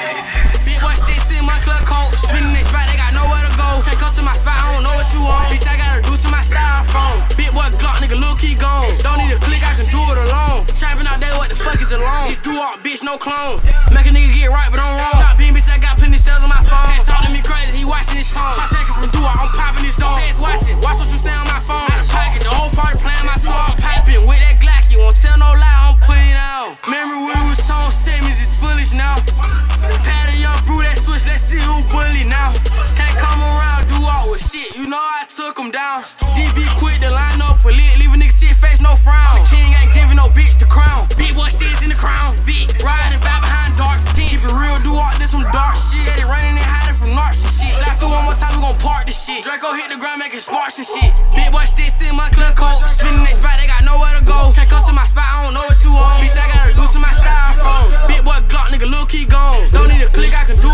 Big boy sticks in my club coat. Spinning that spot, they got nowhere to go. Can't come to my spot, I don't know what you want. Bitch, I gotta do to my styrofoam. Big boy Glock, nigga, look, he gone. Don't need a click, I can do it alone. Trapping out there, what the fuck is alone? It's do-all, bitch, no clone. Make a nigga get right, but I'm wrong. Shot beam, bitch, I got plenty cells on my phone. Pass talking me crazy, he watching his phone. Try taking from do-all, I'm popping his dome. Pass watching, watch what you say on my phone. Out of pocket, the whole party playing my song. I'm piping with that Glock, you won't tell no lie, I'm putting it out. Remember when we was tone segments, it's foolish now. Pat a young brew that switch, let's see who bully now. Can't come around, do all with shit, you know I took him down. DB quit the line up a lit, leave a nigga shit face, no frown. The king ain't giving no bitch the crown. Big boy sticks in the crown, Vic, riding back behind dark team. Keep it real, do all this some dark shit. They running and hiding from narcs and shit. Shot through one more time, we gon' park this shit. Draco hit the ground, making sparks and shit. Big boy sticks in my club coat. Spinning that spot, they got nowhere to go. Can't come to my spot, I don't know what you want. Bitch, I gotta do to my styrofoam. Big boy Glock, nigga, look, he gone. Don't need a click, I can do